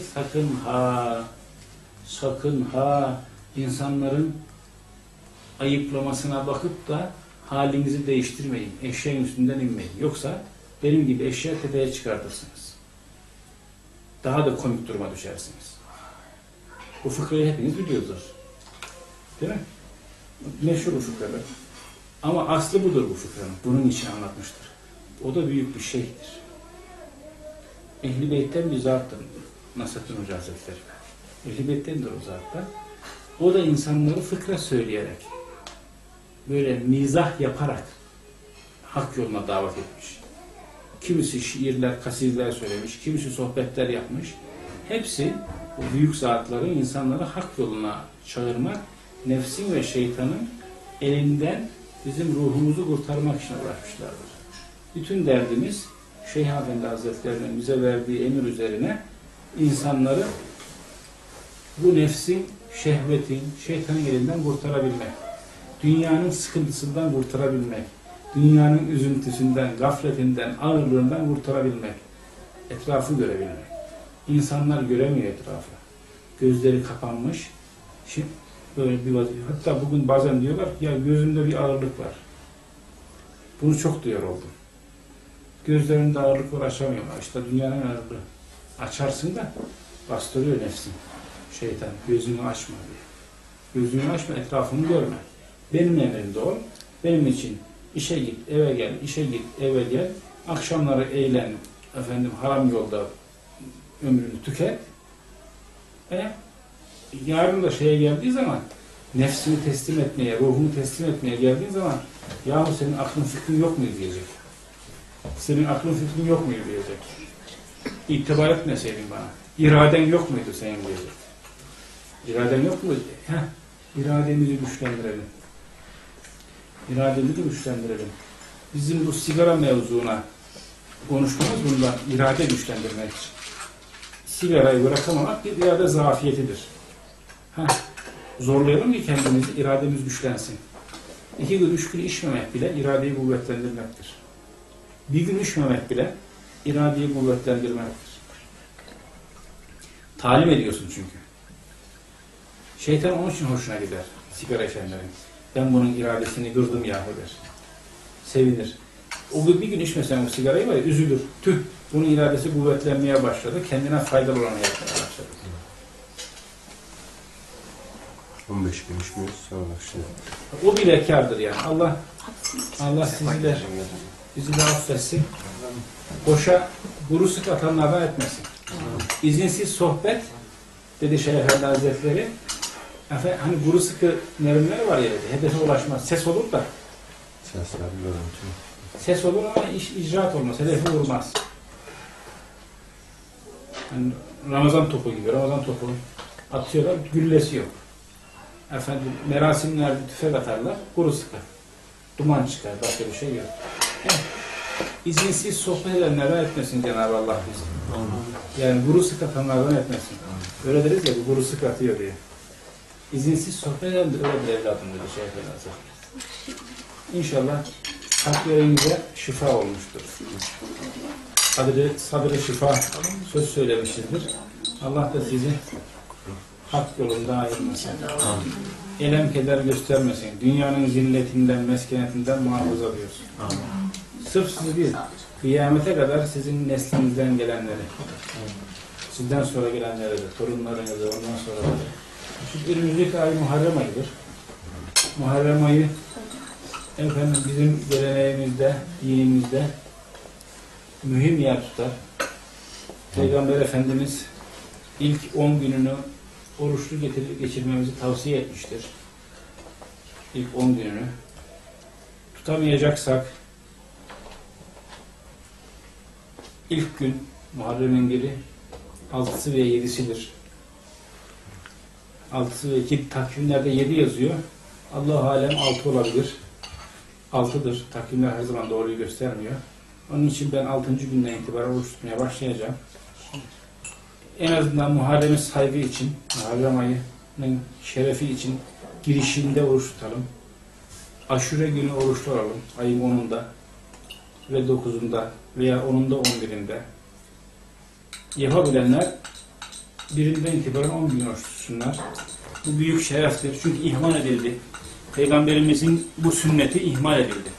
sakın ha insanların ayıplamasına bakıp da halinizi değiştirmeyin. Eşeğin üstünden inmeyin. Yoksa benim gibi eşeği tepeye çıkartırsınız. Daha da komik duruma düşersiniz. Bu fıkrayı hepiniz biliyorsunuz. Değil mi? Meşhur bu fıkralar. Ama aslı budur bu fıkranın. Bunun için anlatmıştır. O da büyük bir şeydir. Ehl-i Beyt'ten bir zattır Nasrettin Hoca Hazretleri. Ehl-i Beyt'tendir o zatta. O da insanları fıkra söyleyerek, böyle mizah yaparak hak yoluna davet etmiş. Kimisi şiirler, kasideler söylemiş, kimisi sohbetler yapmış. Hepsi o büyük zatların insanları hak yoluna çağırmak, nefsin ve şeytanın elinden bizim ruhumuzu kurtarmak için uğraşmışlardır. Bütün derdimiz Şeyh Efendi Hazretleri'nin bize verdiği emir üzerine insanları bu nefsin, şehvetin, şeytanın elinden kurtarabilmek. Dünyanın sıkıntısından kurtarabilmek. Dünyanın üzüntüsünden, gafletinden, ağırlığından kurtarabilmek. Etrafı görebilmek. İnsanlar göremiyor etrafı. Gözleri kapanmış. Şimdi böyle bir vazife. Hatta bugün bazen diyorlar ya gözümde bir ağırlık var. Bunu çok duyar oldum. Gözlerinde ağırlık var, açamıyorlar. İşte dünyanın ağırlığı. Açarsın da bastırıyor nefsin. Şeytan gözünü açma diye. Gözünü açma, etrafını görme. Benim emrimde ol. Benim için işe git, eve gel, işe git, eve gel. Akşamları eğlen, haram yolda ömrünü tüket. Yarın da şeye geldiği zaman, nefsini teslim etmeye, ruhunu teslim etmeye geldiği zaman, yahu senin aklın fikrin yok mu diyecek. Senin aklın fikrin yok mu diyecek. İtibar etmeseydin bana. İraden yok muydu senin diyecek. İraden yok mu? İrademizi güçlendirelim. İrademizi güçlendirelim. Bizim bu sigara mevzuna konuşmamız bundan irade güçlendirmek için. sigarayı bırakamamak bir irade zafiyetidir. Zorlayalım ki kendimizi, irademiz güçlensin. 2 gün, 3 gün içmemek bile iradeyi kuvvetlendirmektir. Bir gün içmemek bile iradeyi kuvvetlendirmektir. Talim ediyorsun çünkü. Şeytan onun için hoşuna gider, sigara içenlerin. Ben bunun iradesini kırdım yahu der. Sevinir. O gün bir gün içmesen o sigarayı var ya, üzülür. Tüh, bunun iradesi kuvvetlenmeye başladı. Kendine faydalı olanı yapmaya başladı. 15 gün içmiyoruz, sonra başlıyor. O bile kârdır yani. Allah bizi de affetsin. Boşa kuru sık atanlardan etmesin. İzinsiz sohbet, dedi Şeyh Efendi Hazretleri, hani kuru sıkı nevrimleri var ya, hedefe ulaşmaz. Ses olur da. Ses olur ama icraat olmaz, hedefe vurmaz. Yani Ramazan topu gibi, Ramazan topu atıyorlar, güllesi yok. Efendim, merasimlerde tüfek atarlar, kuru sıkı. Duman çıkar, başka bir şey yok. Evet. İzinsiz sohbet edenlerden etmesin Cenab-ı Allah bizi. Yani kuru sık atanlardan etmesin. Öyle deriz ya, bu kuru sık atıyor diye. İzinsiz sohbet eden de öyle bir evladım dedi Şeyh Efendi. İnşallah kalplerinize şifa olmuştur. Sadrı şifa söz söylemişizdir. Allah da sizi hak yolunda ayırmasın. Elem keder göstermesin. Dünyanın zilletinden, meskenetinden muhafaza buyursun. Sırf sizi değil, kıyamete kadar sizin neslinizden gelenleri, sizden sonra gelenleri de, torunlarınızı, ondan sonra da. Çünkü önümüzdeki ay Muharrem ayıdır. Muharrem ayı efendim bizim geleneğimizde, dinimizde mühim yer tutar. Peygamber Efendimiz ilk 10 gününü oruçlu geçirmemizi tavsiye etmiştir. İlk 10 gününü. Tutamayacaksak ilk gün Muharrem'in biri 6'sı ve 7'sidir. 6'sı ve 2 takvimlerde 7 yazıyor. Allah-u alem 6 olabilir. 6'dır. Takvimler her zaman doğruyu göstermiyor. Onun için ben 6. günden itibaren oruç tutmaya başlayacağım. En azından Muharrem'in saygı için, Muharrem ayının şerefi için girişinde oruç tutalım. Aşure günü oruçlu olalım. Ayın 10'unda ve 9'unda veya 10'unda 11'inde. Yapabilenler birinden itibaren 10 gün oruç tutsunlar. Bu büyük şereftir. Çünkü ihmal edildi. Peygamberimizin bu sünneti ihmal edildi.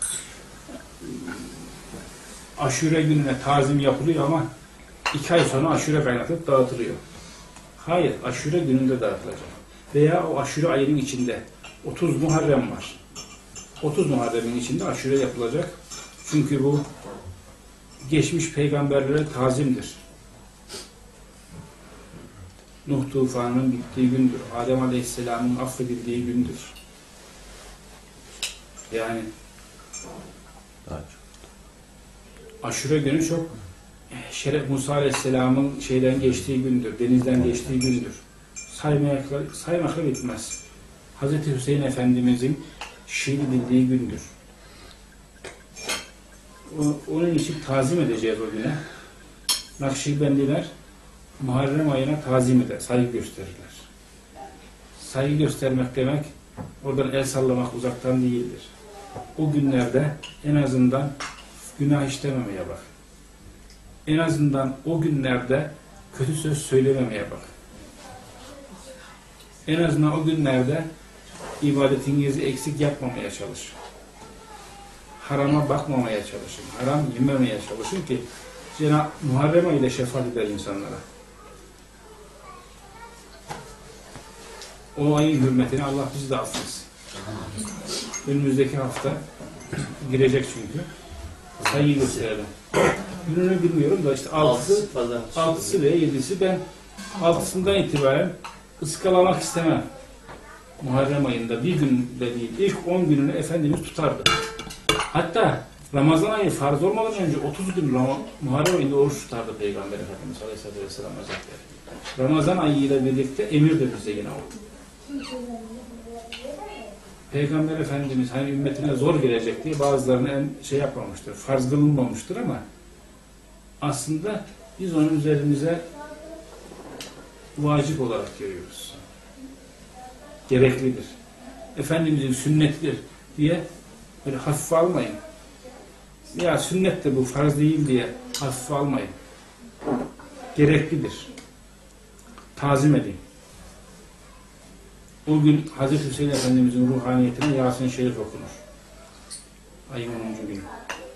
Aşure gününe tazim yapılıyor ama 2 ay sonra aşure kaynatıp dağıtılıyor. Hayır, aşure gününde dağıtılacak. Veya o aşure ayının içinde 30 Muharrem var. 30 Muharrem'in içinde aşure yapılacak. Çünkü bu geçmiş peygamberlere tazimdir. Nuh tufanının bittiği gündür. Adem Aleyhisselam'ın affedildiği gündür. Yani aşure günü çok şeref, Musa Aleyhisselam'ın şeyden geçtiği gündür, denizden geçtiği gündür. Saymakla bitmez. Hazreti Hüseyin Efendimizin şehit edildiği gündür. Onun için tazim edeceğiz o güne. Nakşibendiler Muharrem ayına tazim eder, saygı gösterirler. Saygı göstermek demek, oradan el sallamak uzaktan değildir. O günlerde en azından günah işlememeye bak. En azından o günlerde kötü söz söylememeye bak. En azından o günlerde ibadetinizi eksik yapmamaya çalışın. Harama bakmamaya çalışın. Haram yememeye çalışın ki Cenab-ı Muharrem ayıyla şefaat eder insanlara. O ayın hürmetine Allah bizi de affetsin. Önümüzdeki hafta girecek çünkü. Sayıyı gösterelim. Gününü bilmiyorum da işte 6'sı ve 7'si, ben 6'sından itibaren ıskalamak istemem. Muharrem ayında bir günde değil, ilk 10 gününü Efendimiz tutardı. Hatta Ramazan ayı farz olmadan önce 30 gün Muharrem ayında oruç tutardı Peygamber Efendimiz Aleyhisselatü Vesselam Hazretleri. Ramazan ayı ile birlikte emir de bize yine oldu. Peygamber Efendimiz hani ümmetine zor gelecek diye bazılarını şey yapmamıştır, farz kılınmamıştır ama aslında biz onun üzerimize vacip olarak görüyoruz. Gereklidir. Efendimizin sünnetidir diye böyle hafife almayın. Ya sünnet de bu, farz değil diye hafife almayın. Gereklidir. Tazim edin. O gün Hazreti Hüseyin Efendimizin ruhaniyetine Yasin-i Şerif okunur. Ayın 10. günü.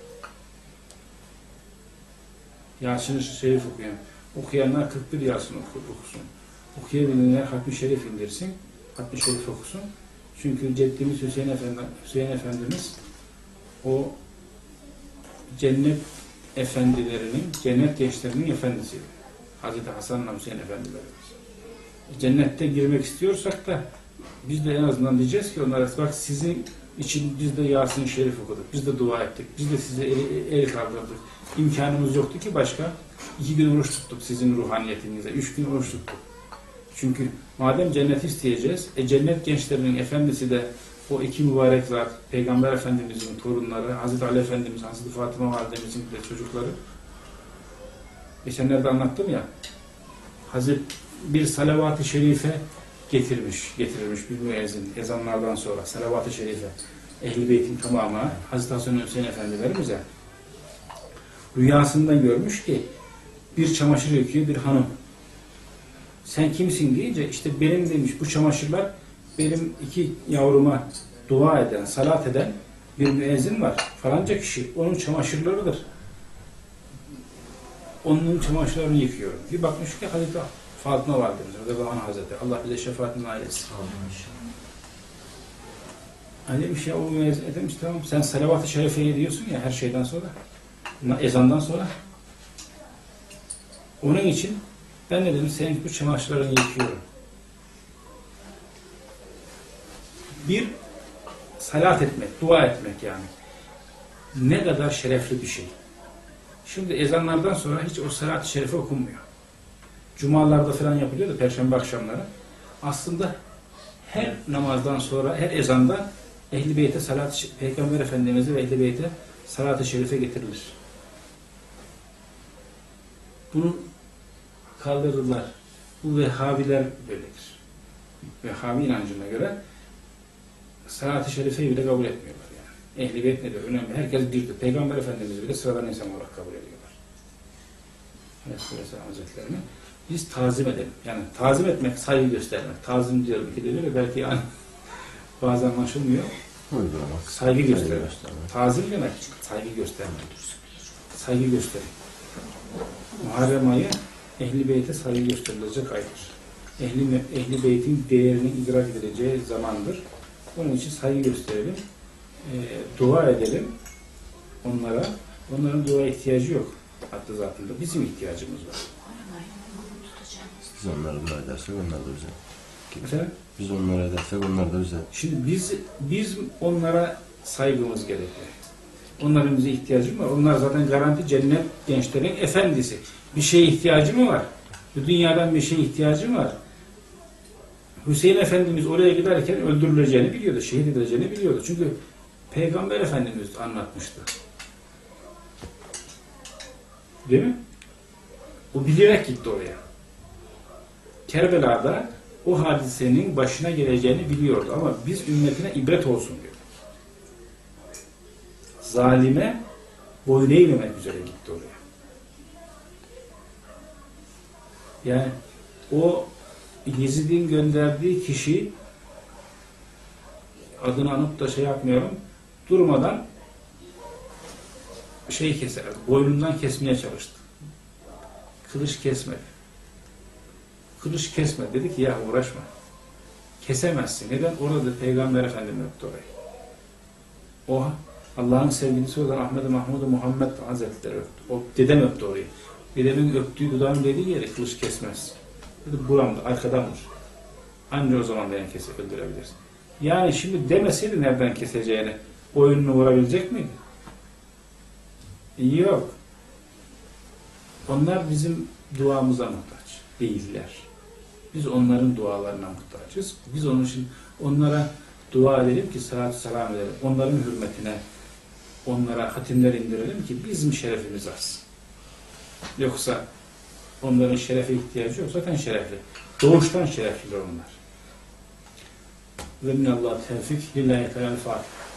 Yasin-i Şerif okuyanlar 41 Yasin okusun. Okuyabilenler Hatmi Şerif indirsin. Hatmi Şerif okusun. Çünkü ceddimiz Hüseyin Efendimiz o cennet efendilerinin, cennet gençlerinin efendisiydi. Hazreti Hasan'la Hüseyin Efendilerimiz. Cennette girmek istiyorsak da biz de en azından diyeceğiz ki onlara bak sizin için biz de Yasin-i Şerif okuduk, biz de dua ettik, biz de size el kaldırdık. İmkanımız yoktu ki başka. 2 gün oruç tuttuk sizin ruhaniyetinize, 3 gün oruç tuttuk. Çünkü madem cenneti isteyeceğiz, cennet gençlerinin efendisi de o 2 mübarek zat, Peygamber Efendimizin torunları, Hazreti Ali Efendimiz, Hazreti Fatıma Validemizin de çocukları. Geçenlerde anlattım ya, Hazreti bir salavat-ı şerife getirilmiş bir müezzin ezanlardan sonra salavat-ı şerife Ehl-i Beyt'in tamamı Hazreti Hasan Hüseyin Efendilerimize rüyasında görmüş ki bir çamaşır yıkıyor bir hanım. Sen kimsin deyince işte benim demiş bu çamaşırlar benim 2 yavruma dua eden, salat eden bir müezzin var. Falanca kişi onun çamaşırlarıdır. Onun çamaşırlarını yıkıyorum. Bir bakmış ki Hazreti Fatıma Validemiz, Radıyallahu anh Hazretleri. Allah bize şefaatini ailesin. Hani demiş ya o müezzin demiş tamam sen salavat-ı şerifeyi diyorsun ya her şeyden sonra, ezandan sonra. Onun için ben de dedim senin bu çamaşırlarını yıkıyorum. Bir salat etmek, dua etmek yani. Ne kadar şerefli bir şey. Şimdi ezanlardan sonra hiç o salat-ı şerife okunmuyor. Cumalarda falan yapılıyor da perşembe akşamları. Aslında her namazdan sonra, her ezanda Ehl-i Beyt'e Peygamber Efendimiz'e ve Ehl-i Beyt'e salat-ı şerife getirilir. Bunu kaldırırlar. Bu Vehhabiler böyledir. Vehhabi inancına göre salat-ı şerifeyi bile kabul etmiyorlar yani. Ehl-i Beyt nedir? Önemli. Herkes birdir. Peygamber Efendimiz'i bile sıradan insan olarak kabul ediyorlar. Aleyhisselam Hazretlerini biz tazim edelim. Yani tazim etmek, saygı göstermek. Tazim diyorum ki de belki yani bazen anlaşılmıyor. Saygı göstermek. Tazim demek saygı göstermek. Saygı gösterin. Muharrem ayı Ehl-i Beyt'e saygı gösterilecek aydır. Ehl-i Beyt'in değerini idrak edileceği zamandır. Onun için saygı gösterelim. Dua edelim onlara. Onların dua ihtiyacı yok. Hatta zatında bizim ihtiyacımız var. Biz onlara dua edersek onlar da bize. Efendim? Biz onlara edersek onlar da bize. Şimdi biz onlara saygımız gerekli. Onların bize ihtiyacı var. Onlar zaten garanti cennet gençlerin efendisi. Bir şeye ihtiyacı mı var? Bu dünyadan bir şeye ihtiyacı mı var? Hüseyin Efendimiz oraya giderken öldürüleceğini biliyordu. Şehit edileceğini biliyordu. Çünkü Peygamber Efendimiz anlatmıştı. Değil mi? O bilerek gitti oraya. Kerbela'da o hadisenin başına geleceğini biliyordu ama biz ümmetine ibret olsun diyor. Zalime boyun eğmemek üzere gitti oraya. Yani o Yezid'in gönderdiği kişi adını anıp da şey yapmıyorum durmadan keser, boynundan kesmeye çalıştı. Kılıç kesmedi. Kılıç kesme. Dedi ki ya uğraşma. Kesemezsin. Neden? Orada Peygamber Efendimiz öptü orayı. O Allah'ın sevgilisi olan Ahmet-i Mahmud-u Muhammed Hazretleri öptü. O dedem öptü orayı. Dedemin öptüğü dudağın dediği yere kılıç kesmez. Dedi buramda, arkadandır. Anca o zaman beni kesip öldürebilirsin. Yani şimdi demeseydi nereden keseceğini, boynunu vurabilecek miydi? Yok. Onlar bizim duamıza muhtaç değiller. Biz onların dualarına muhtaçız. Biz onun için onlara dua edelim ki salatü selam edelim. Onların hürmetine onlara hatimler indirelim ki bizim şerefimiz artsın. Yoksa Onların şerefe ihtiyacı yok. Zaten şerefli. Doğuştan şerefliler onlar. Ve minallah tevfik. Lillahi Teala Fatiha.